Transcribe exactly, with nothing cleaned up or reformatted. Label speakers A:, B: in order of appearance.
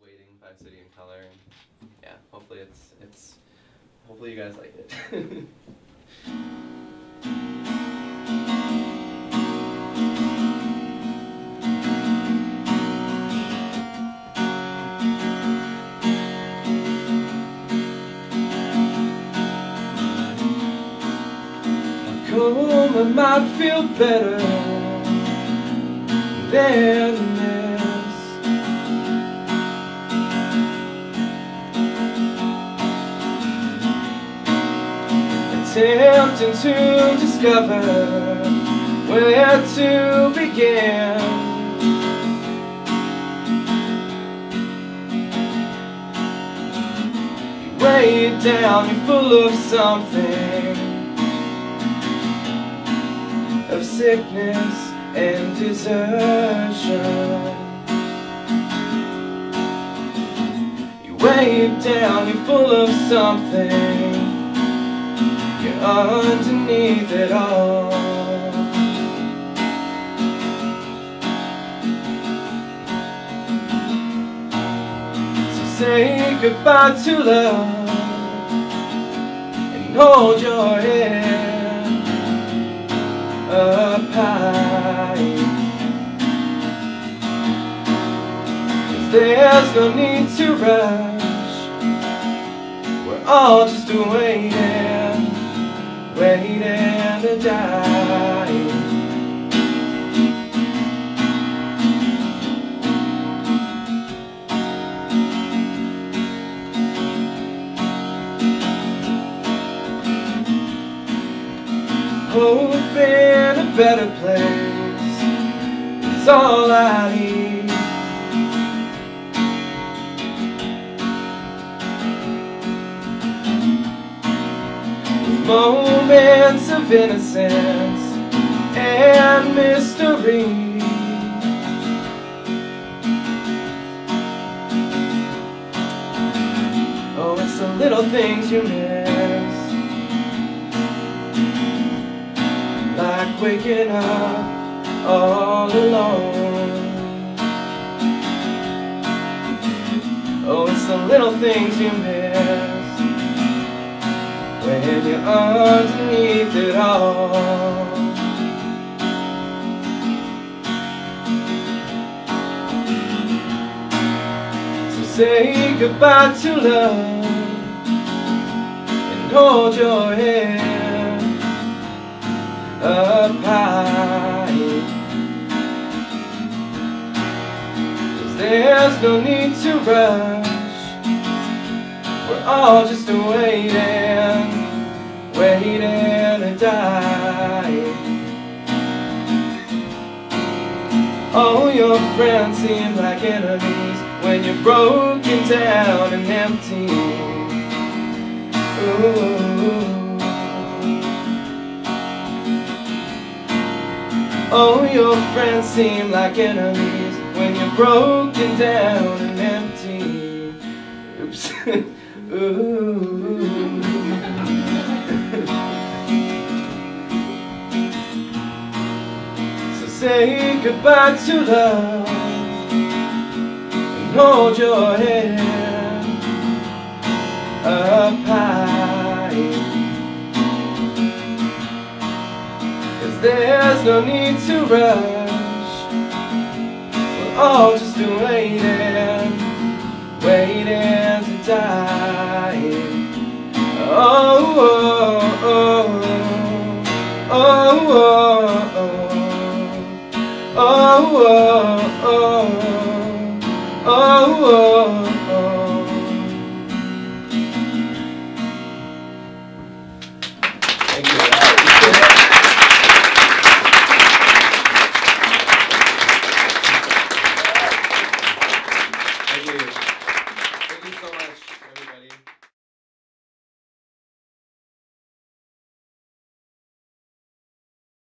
A: Waiting by City and Color, and yeah, hopefully it's it's hopefully you guys like it. Home, I might feel better than this. Attempting to discover where to begin. You weigh it down, you're full of something, of sickness and desertion. You weigh it down, you're full of something, you're underneath it all. So say goodbye to love and hold your head up high, 'cause there's no need to rush. We're all just waiting, waiting to die. Hope in a better place is all I need. With moments of innocence and mystery, oh, it's the little things you miss, like waking up all alone. Oh, it's the little things you miss when you're underneath it all. So say goodbye to love and hold your head up high, 'cause there's no need to rush. We're all just waiting, waiting to die. All your friends seem like enemies when you're broken down and empty. Ooh. Oh, your friends seem like enemies when you're broken down and empty. Oops. Ooh. So say goodbye to love and hold your head up high, there's no need to rush. We're all just waiting, waiting to die. Oh, oh, oh, oh, oh, oh, oh, oh, oh.